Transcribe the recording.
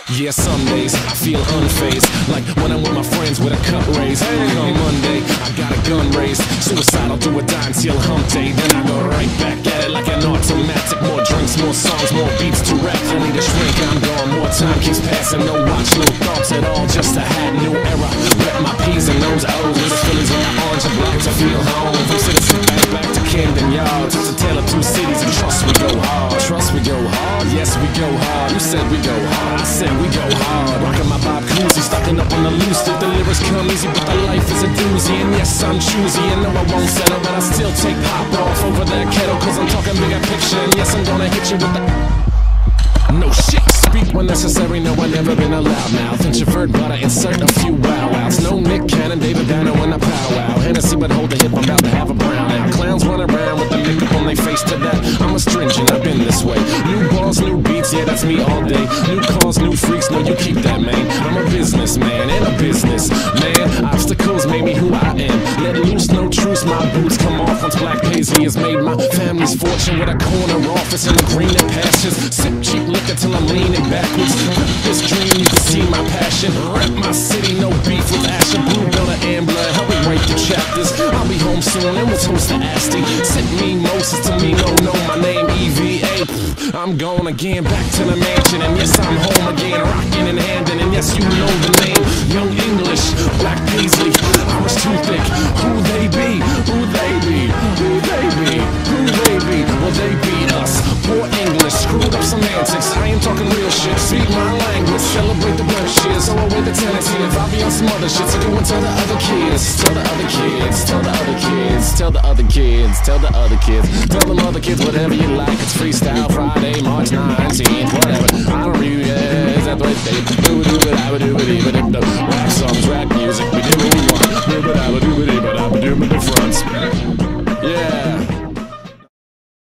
Yeah, some days I feel unfazed, like when I'm with my friends with a cup raised. Come Monday, I got a gun raised. Suicidal do or die until hump day. Then I go right back at it like an automatic. More drinks, more songs, more beats to rap. I need a shrink, I'm gone. More time keeps passing. No watch, no thoughts at all. Just a hat, new era. Rep my P's and those O's. With the feelings on the orange and black to feel home. From Citizen back to Camden Yard. Just a tale of two cities and trust we go hard. Trust we go hard, yes we go hard. You said we go hard, I said we go hard. Rockin' my Bob Cousy, stocking up on the loose. If the lyrics come easy, but the life is a doozy. And yes, I'm choosy, and no, I won't settle, but I still take pop off over that kettle. Cause I'm talking bigger picture, and yes, I'm gonna hit you with the no shit. Speak when necessary, no, I've never been a loudmouth. Introvert, but I insert a few wow-wows. No Nick Cannon, David Banner when I powwow. Hennessy, but hold the hip, I'm about to have a brown out. Clowns run around with the makeup on their face to that. I'm astringent, I've been this way. New balls, new beats, yeah, that's me all day. New cars, new freaks, no, you keep that, man. I'm a businessman and a business man. Obstacles made me who I am. Let loose, no truce, my boots come off once Black Paisley has made my family's fortune with a corner office in the greener pastures. Sip cheap liquor till I'm leaning backwards. This dream, you can see my passion. Rep my city, no beef with Asher. Blue Builder, Ambler, help me write the chapters. I'll be home soon and we'll toast to Asti. Sit me, Moses to me, no, know my name, EVA. I'm going again, back to the mansion. And yes, I'm home again, rocking and handing. And yes, you know the name, Young English, Black Paisley, Irish too thick. Who they be? Who they be? Who they be? Who they be? Well, they beat us. Poor English, screwed up semantics. I ain't talking real shit, speak my language. Celebrate the Welsh years, throw away the tendency. If I be on some other shit, so go and tell the other kids. Tell the other kids, tell the other kids. Tell the other kids, tell the other kids. Tell them other kids whatever you like. It's Freestyle Friday, March 19th, whatever.